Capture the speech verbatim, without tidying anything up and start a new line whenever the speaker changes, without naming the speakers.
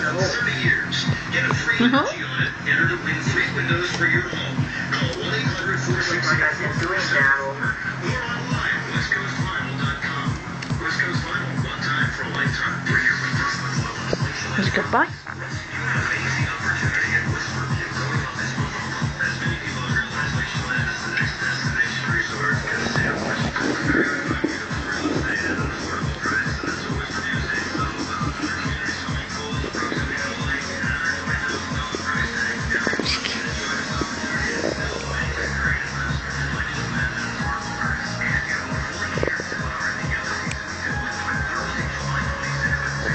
seventy years. Get a free
Mm-hmm.
energy on it. Enter to win three windows for your home. Call one eight hundred four six six.
Like I've been doing that.
Or online, west coast vinyl dot com. West Coast Vinyl, one time for a lifetime.
Goodbye.